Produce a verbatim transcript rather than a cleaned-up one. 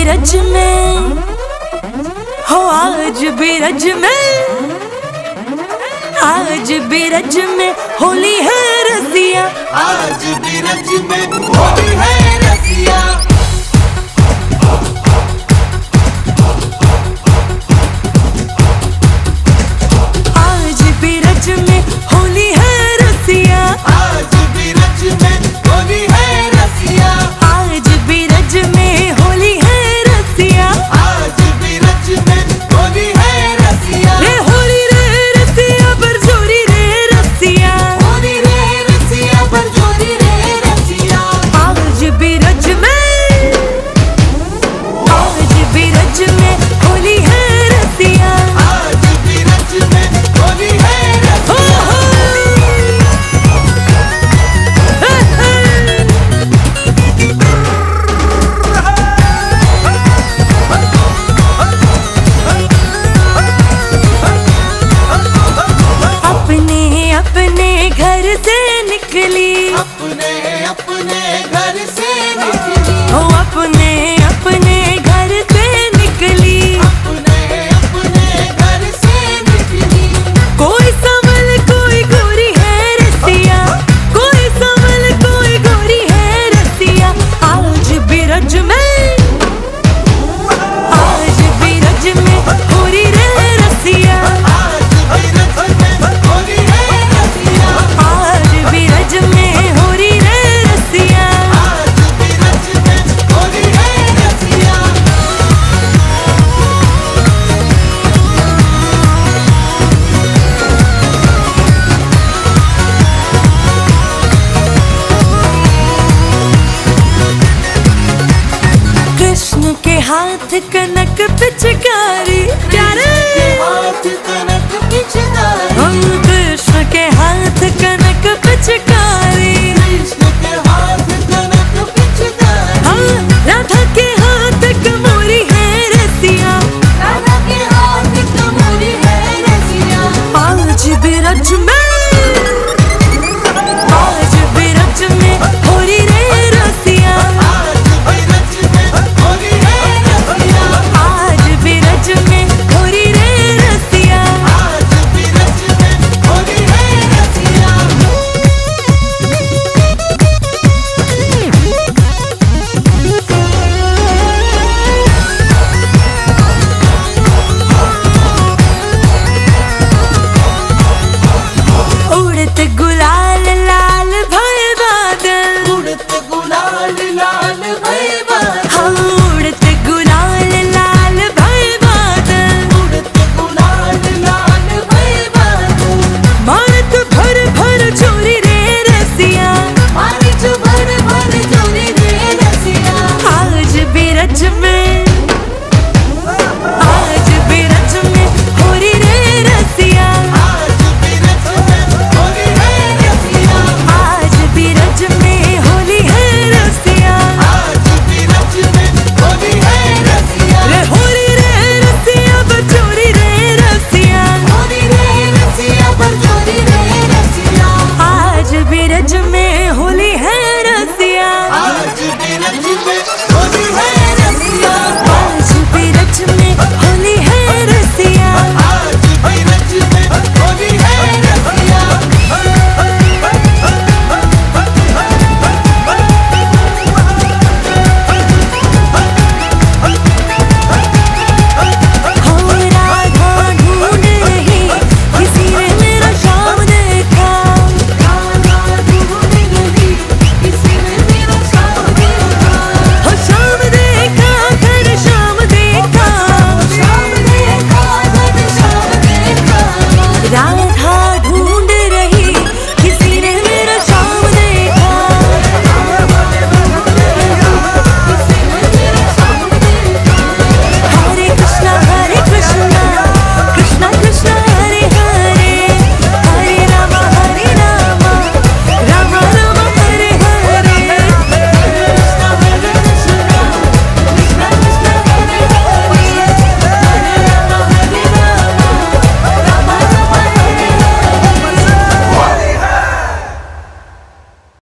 रज में हो, आज भी रज में, आज भी रज में होली है रसिया, आज भी रज में होली है रसिया। आज भी रज में होली है रसिया, आज भी रज में होली है रसिया। आज भी रज में होली है रसिया, आज भी रज में होली है रसिया। रे होली रे रसिया बरजोरी रे रसिया, होली रे रसिया बरजोरी रे रसिया। आज भी रज में, आज भी रज में होली है रसिया। आज भी रज में होली है रसिया। अपने अपने घर से निकली, अपने अपने घर से निकली, हो अपने अपने घर से निकली। अपने अपने घर से निकली। कोई संभल कोई गोरी है रसिया, कोई संभल कोई गोरी है रसिया। आज भी रज में, आज भी रज में होली रे रसिया, आज भी रज में होली है रसिया। आज भी रज में होली रे रसिया। आज भी रज में होली है रसिया। कृष्ण के हाथ कनक पिचकारी,